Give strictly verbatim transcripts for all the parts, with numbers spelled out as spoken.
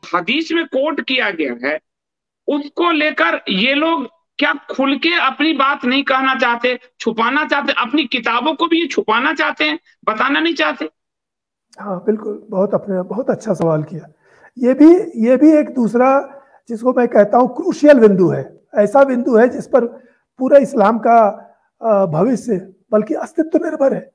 हदीस में कोट किया गया है उसको लेकर ये लोग क्या खुल के अपनी बात नहीं कहना चाहते, छुपाना चाहते, अपनी किताबों को भी ये छुपाना चाहते हैं, बताना नहीं चाहते? हाँ बिल्कुल, बहुत अपने बहुत अच्छा सवाल किया। ये भी ये भी एक दूसरा जिसको मैं कहता हूँ क्रूशियल बिंदु है, ऐसा बिंदु है जिस पर पूरा इस्लाम का भविष्य बल्कि अस्तित्व निर्भर है।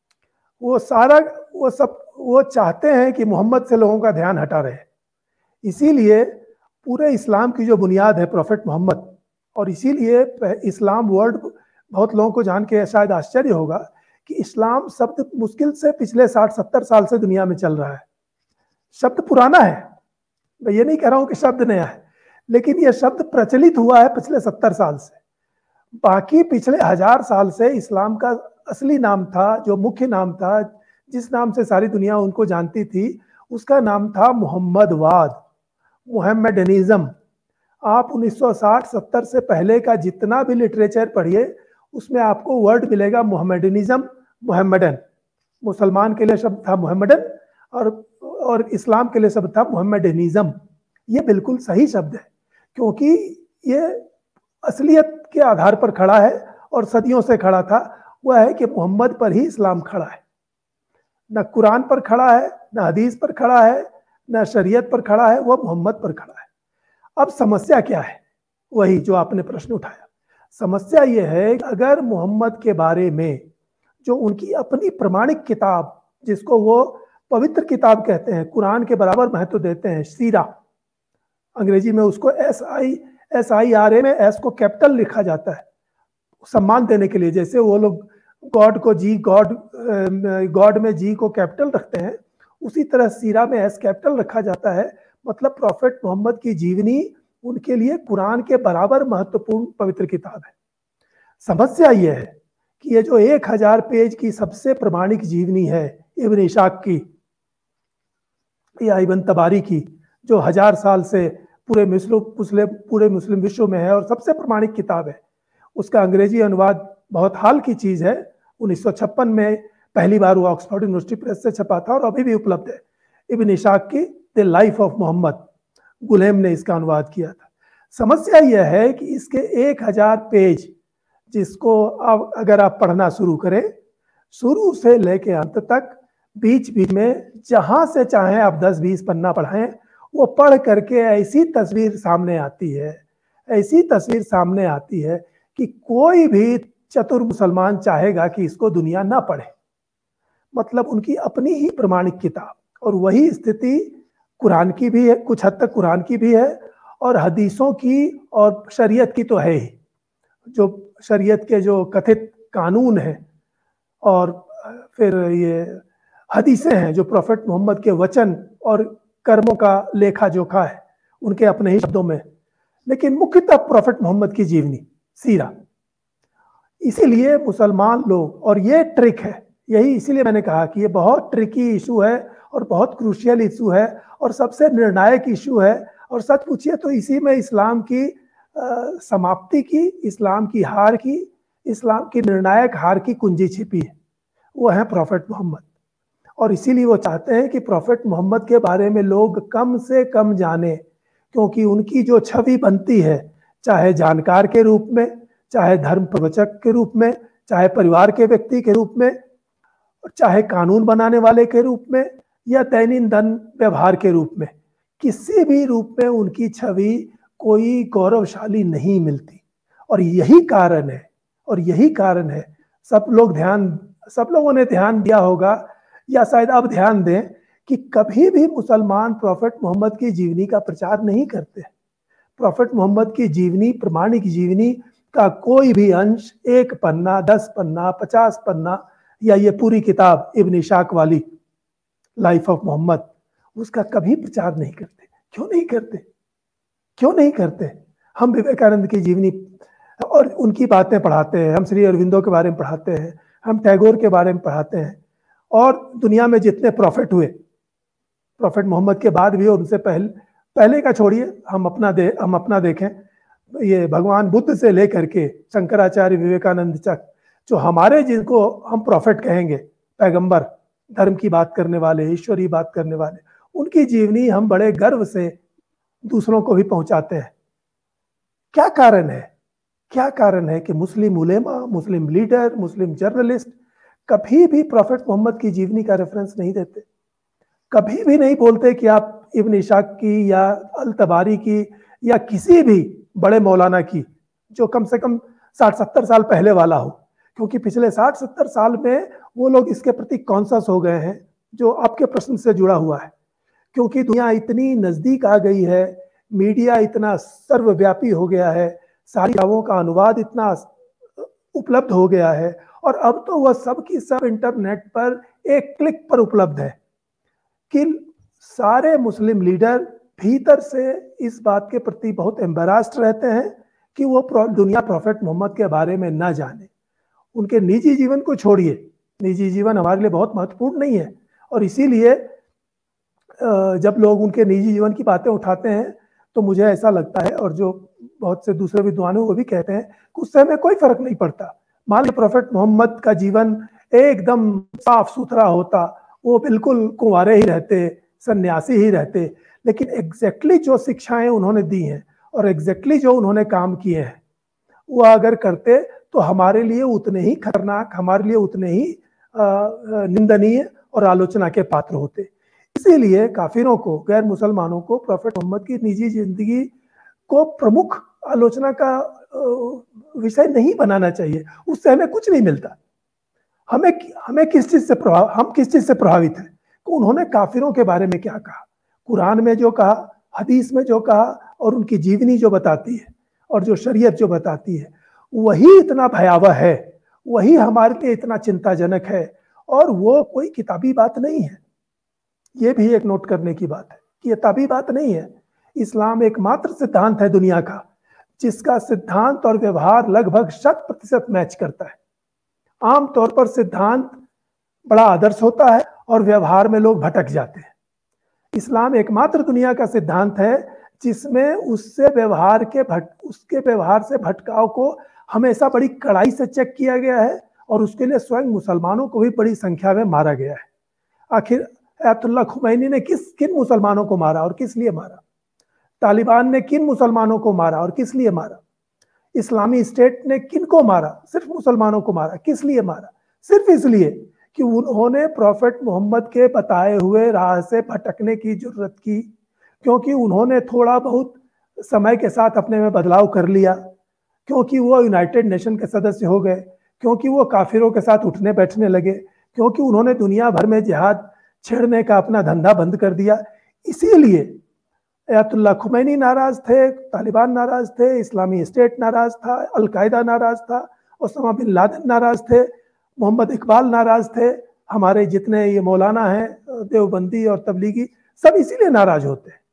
वो सारा वो सब वो चाहते हैं कि मोहम्मद से लोगों का ध्यान हटा रहे, इसीलिए पूरे इस्लाम की जो बुनियाद है प्रॉफिट मोहम्मद, और इसीलिए इस्लाम वर्ड बहुत लोगों को जान के शायद आश्चर्य होगा कि इस्लाम शब्द मुश्किल से पिछले साठ सत्तर साल से दुनिया में चल रहा है। शब्द पुराना है, मैं ये नहीं कह रहा हूं कि शब्द नया है, लेकिन यह शब्द प्रचलित हुआ है पिछले सत्तर साल से। बाकी पिछले हजार साल से इस्लाम का असली नाम था, जो मुख्य नाम था, जिस नाम से सारी दुनिया उनको जानती थी, उसका नाम था मोहम्मदवाद, मोहम्मडनिज्म। आप उन्नीस सौ साठ सत्तर से पहले का जितना भी लिटरेचर पढ़िए उसमें आपको वर्ड मिलेगा मोहम्मडनिज्म, मोहम्मडन। मुसलमान के लिए शब्द था मोहम्मडन और और इस्लाम के लिए शब्द था मोहम्मडनिज्म। ये बिल्कुल सही शब्द है क्योंकि ये असलियत के आधार पर खड़ा है और सदियों से खड़ा था। वह है कि मोहम्मद पर ही इस्लाम खड़ा है, न कुरान पर खड़ा है, न हदीस पर खड़ा है, न शरीयत पर खड़ा है, वह मोहम्मद पर खड़ा है। अब समस्या क्या है? वही जो आपने प्रश्न उठाया। समस्या यह है कि अगर मोहम्मद के बारे में जो उनकी अपनी प्रमाणिक किताब, जिसको वो पवित्र किताब कहते हैं, कुरान के बराबर महत्व देते हैं, सीरा, अंग्रेजी में उसको S I S I R A में एस को कैपिटल लिखा जाता है सम्मान देने के लिए। जैसे वो लोग गॉड को जी, गॉड गॉड में जी को कैपिटल रखते हैं, उसी तरह सीरा में एस कैपिटल रखा जाता है। मतलब प्रॉफिट मोहम्मद की जीवनी उनके लिए कुरान के बराबर महत्वपूर्ण पवित्र किताब है। समस्या यह है कि ये जो एक हजार पेज की सबसे प्रमाणिक जीवनी है इब्न इशाक की या इब्न तबारी की, जो हजार साल से पूरे मुस्लिम पूरे मुस्लिम विश्व में है और सबसे प्रमाणिक किताब है, उसका अंग्रेजी अनुवाद बहुत हाल की चीज है। उन्नीस सौ छप्पन में पहली बार वो ऑक्सफोर्ड यूनिवर्सिटी प्रेस से छपा था और अभी भी उपलब्ध है। इब्न इशाक की the life of Muhammad, Guillaume ने इसका अनुवाद किया था। समस्या यह है कि इसके एक हजार पेज, जिसको अब अगर आप पढ़ना शुरू करें शुरू से लेके अंत तक, बीच बीच में जहां से चाहें आप दस बीस पन्ना पढ़ें, वो पढ़ करके ऐसी तस्वीर सामने आती है ऐसी तस्वीर सामने आती है कि कोई भी चतुर मुसलमान चाहेगा कि इसको दुनिया ना पढ़े। मतलब उनकी अपनी ही प्रमाणिक किताब, और वही स्थिति कुरान की भी है, कुछ हद तक कुरान की भी है, और हदीसों की और शरीयत की तो है ही। जो शरीयत के जो कथित कानून हैं और फिर ये हदीसें हैं, जो प्रॉफिट मोहम्मद के वचन और कर्मों का लेखा जोखा है उनके अपने ही शब्दों में, लेकिन मुख्यतः प्रॉफिट मोहम्मद की जीवनी, सीरा। इसीलिए मुसलमान लोग, और ये ट्रिक है, यही इसीलिए मैंने कहा कि ये बहुत ट्रिकी इशू है और बहुत क्रूशियल इशू है और सबसे निर्णायक इशू है। और सच पूछिए तो इसी में इस्लाम की आ, समाप्ति की, इस्लाम की हार की, इस्लाम की निर्णायक हार की कुंजी छिपी है, वो है प्रॉफिट मोहम्मद। और इसीलिए वो चाहते हैं कि प्रॉफिट मोहम्मद के बारे में लोग कम से कम जाने, क्योंकि उनकी जो छवि बनती है, चाहे जानकार के रूप में, चाहे धर्म प्रवचक के रूप में, चाहे परिवार के व्यक्ति के रूप में, चाहे कानून बनाने वाले के रूप में, या दैनिक व्यवहार के रूप में, किसी भी रूप में उनकी छवि कोई गौरवशाली नहीं मिलती। और यही कारण है और यही कारण है सब लोग ध्यान सब लोगों ने ध्यान दिया होगा, या शायद अब ध्यान दें, कि कभी भी मुसलमान प्रॉफिट मोहम्मद की जीवनी का प्रचार नहीं करते। प्रॉफिट मोहम्मद की जीवनी, प्रमाणिक जीवनी का कोई भी अंश, एक पन्ना, दस पन्ना, पचास पन्ना, या ये पूरी किताब इब्न इशाक वाली लाइफ ऑफ मोहम्मद, उसका कभी प्रचार नहीं करते। क्यों नहीं करते? क्यों नहीं करते? हम विवेकानंद की जीवनी और उनकी बातें पढ़ाते हैं, हम श्री अरविंदो के बारे में पढ़ाते हैं, हम टैगोर के बारे में पढ़ाते हैं, और दुनिया में जितने प्रॉफिट हुए, प्रॉफिट मोहम्मद के बाद भी, उनसे पहले पहले का छोड़िए, हम अपना दे हम अपना देखें, ये भगवान बुद्ध से लेकर के शंकराचार्य, विवेकानंद तक, जो हमारे, जिनको हम प्रॉफिट कहेंगे, पैगंबर, धर्म की बात करने वाले, ईश्वरी बात करने वाले, उनकी जीवनी हम बड़े गर्व से दूसरों को भी पहुंचाते हैं। क्या कारण है? क्या कारण है कि मुस्लिम उलेमा, मुस्लिम लीडर, मुस्लिम जर्नलिस्ट कभी भी प्रॉफेट मोहम्मद की जीवनी का रेफरेंस नहीं देते, कभी भी नहीं बोलते कि आप इब्न इशाक की या अल तबारी की या किसी भी बड़े मौलाना की जो कम से कम साठ सत्तर साल पहले वाला हो, क्योंकि पिछले साठ सत्तर साल में वो लोग इसके प्रति कॉन्शियस हो गए हैं जो आपके प्रश्न से जुड़ा हुआ है। क्योंकि दुनिया इतनी नजदीक आ गई है, मीडिया इतना सर्वव्यापी हो गया है, सारी किताबों का अनुवाद इतना उपलब्ध हो गया है, और अब तो वह सब की सब इंटरनेट पर एक क्लिक पर उपलब्ध है कि सारे मुस्लिम लीडर भीतर से इस बात के प्रति बहुत एम्बेरास्ड रहते हैं कि वो दुनिया प्रॉफेट मोहम्मद के बारे में ना जाने। उनके निजी जीवन को छोड़िए, निजी जीवन हमारे लिए बहुत महत्वपूर्ण नहीं है, और इसीलिए जब लोग उनके निजी जीवन की बातें उठाते हैं तो मुझे ऐसा लगता है, और जो बहुत से दूसरे विद्वान वो भी कहते हैं कि उससे हमें कोई फर्क नहीं पड़ता। मान लीजिए प्रॉफेट मोहम्मद का जीवन एकदम साफ सुथरा होता, वो बिल्कुल कुंवारे ही रहते, सन्यासी ही रहते, लेकिन एग्जैक्टली जो शिक्षाएं उन्होंने दी हैं और एग्जैक्टली जो उन्होंने काम किए हैं वो अगर करते तो हमारे लिए उतने ही खतरनाक, हमारे लिए उतने ही निंदनीय और आलोचना के पात्र होते। इसीलिए काफिरों को, गैर मुसलमानों को प्रॉफेट मोहम्मद की निजी जिंदगी को प्रमुख आलोचना का विषय नहीं बनाना चाहिए। उससे हमें कुछ नहीं मिलता। हमें हमें किस चीज से प्रभाव हम किस चीज से प्रभावित हैं कि उन्होंने काफिरों के बारे में क्या कहा, कुरान में जो कहा, हदीस में जो कहा, और उनकी जीवनी जो बताती है और जो शरीयत जो बताती है, वही इतना भयावह है, वही हमारे लिए इतना चिंताजनक है, और वो कोई किताबी बात नहीं है। ये भी एक नोट करने की बात है कि ये किताबी बात नहीं है। इस्लाम एकमात्र सिद्धांत है दुनिया का जिसका सिद्धांत और व्यवहार लगभग शत प्रतिशत मैच करता है। आमतौर पर सिद्धांत बड़ा आदर्श होता है और व्यवहार में लोग भटक जाते हैं। इस्लाम एकमात्र दुनिया का सिद्धांत है जिसमें उससे व्यवहार के भट उसके व्यवहार से भटकाव को हमेशा बड़ी कड़ाई से चेक किया गया है, और उसके लिए स्वयं मुसलमानों को भी बड़ी संख्या में मारा गया है। आखिर अयतुल्लाह खुमैनी ने किस किन मुसलमानों को मारा और किस लिए मारा? तालिबान ने किन मुसलमानों को मारा और किस लिए मारा? इस्लामी स्टेट ने किन को मारा? सिर्फ मुसलमानों को मारा। किस लिए मारा? सिर्फ इसलिए कि उन्होंने प्रॉफेट मोहम्मद के बताए हुए राह से भटकने की जरूरत की, क्योंकि उन्होंने थोड़ा बहुत समय के साथ अपने में बदलाव कर लिया, क्योंकि वो यूनाइटेड नेशन के सदस्य हो गए, क्योंकि वो काफिरों के साथ उठने बैठने लगे, क्योंकि उन्होंने दुनिया भर में जिहाद छेड़ने का अपना धंधा बंद कर दिया। इसीलिए अयतुल्लाह खुमैनी नाराज थे, तालिबान नाराज थे, इस्लामी स्टेट नाराज था, अलकायदा नाराज था, ओसामा बिन लादेन नाराज थे, मोहम्मद इकबाल नाराज थे, हमारे जितने ये मौलाना हैं देवबंदी और तबलीगी, सब इसीलिए नाराज होते हैं।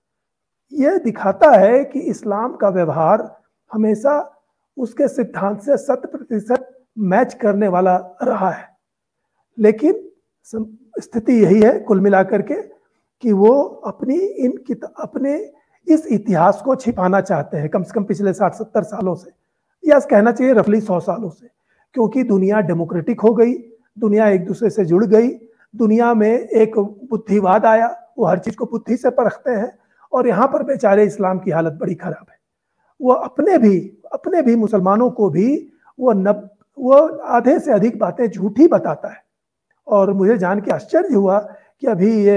ये दिखाता है कि इस्लाम का व्यवहार हमेशा उसके सिद्धांत से शत प्रतिशत मैच करने वाला रहा है। लेकिन स्थिति यही है कुल मिलाकर के कि वो अपनी इन अपने इस इतिहास को छिपाना चाहते हैं, कम से कम पिछले साठ सत्तर सालों से, या कहना चाहिए रफली सौ सालों से, क्योंकि दुनिया डेमोक्रेटिक हो गई, दुनिया एक दूसरे से जुड़ गई, दुनिया में एक बुद्धिवाद आया, वो हर चीज को बुद्धि से परखते हैं, और यहाँ पर बेचारे इस्लाम की हालत बड़ी खराब है। वो अपने भी अपने भी मुसलमानों को भी वो नब वो आधे से अधिक बातें झूठी बताता है। और मुझे जान के आश्चर्य हुआ कि अभी ये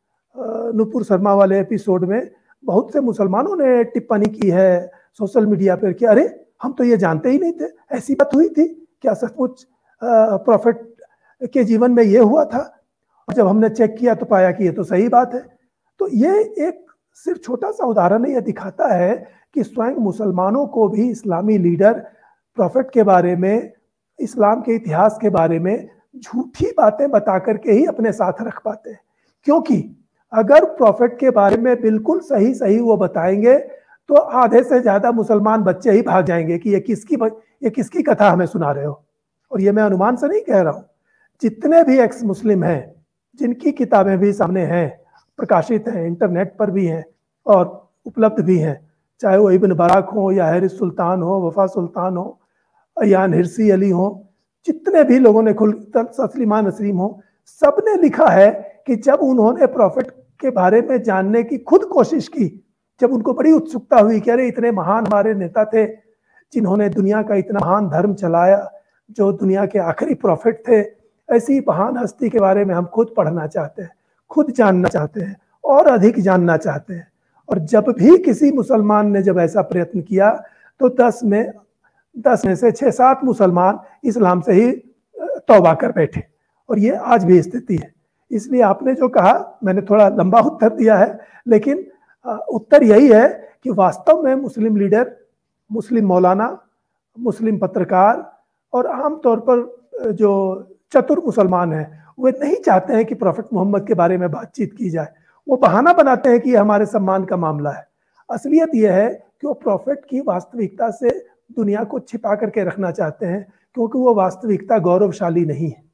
नुपुर शर्मा वाले एपिसोड में बहुत से मुसलमानों ने टिप्पणी की है सोशल मीडिया पर कि अरे हम तो ये जानते ही नहीं थे, ऐसी बात हुई थी क्या? सचमुच प्रॉफेट के जीवन में ये हुआ था? और जब हमने चेक किया तो पाया कि ये तो सही बात है। तो ये एक सिर्फ छोटा सा उदाहरण है, ये दिखाता है कि स्वयं मुसलमानों को भी इस्लामी लीडर प्रॉफेट के बारे में, इस्लाम के इतिहास के बारे में झूठी बातें बता करके ही अपने साथ रख पाते हैं। क्योंकि अगर प्रॉफेट के बारे में बिल्कुल सही सही वो बताएंगे तो आधे से ज्यादा मुसलमान बच्चे ही भाग जाएंगे कि ये किसकी ये किसकी कथा हमें सुना रहे हो। और ये मैं अनुमान से नहीं कह रहा हूँ, जितने भी एक्स मुस्लिम हैं जिनकी किताबें भी सामने हैं, प्रकाशित हैं, इंटरनेट पर भी हैं और उपलब्ध भी हैं, चाहे वो इब्न बराक हो या हैरिस सुल्तान हो, वफा सुल्तान हो, अयान हिरसी अली हो, जितने भी लोगों ने खुल तस्लीमा नसरीम हो, सब ने लिखा है कि जब उन्होंने प्रॉफेट के बारे में जानने की खुद कोशिश की, जब उनको बड़ी उत्सुकता हुई कि अरे इतने महान हमारे नेता थे जिन्होंने दुनिया का इतना महान धर्म चलाया, जो दुनिया के आखिरी प्रॉफिट थे, ऐसी महान हस्ती के बारे में हम खुद पढ़ना चाहते हैं, खुद जानना चाहते हैं और अधिक जानना चाहते हैं। और जब भी किसी मुसलमान ने जब ऐसा प्रयत्न किया तो दस में दस में से छह सात मुसलमान इस्लाम से ही तौबा कर बैठे, और ये आज भी स्थिति है। इसलिए आपने जो कहा, मैंने थोड़ा लंबा उत्तर दिया है, लेकिन उत्तर यही है कि वास्तव में मुस्लिम लीडर, मुस्लिम मौलाना, मुस्लिम पत्रकार और आमतौर पर जो चतुर मुसलमान हैं, वे नहीं चाहते हैं कि प्रॉफिट मोहम्मद के बारे में बातचीत की जाए। वो बहाना बनाते हैं कि ये हमारे सम्मान का मामला है। असलियत यह है कि वो प्रॉफिट की वास्तविकता से दुनिया को छिपा करके रखना चाहते हैं, क्योंकि वो वास्तविकता गौरवशाली नहीं है।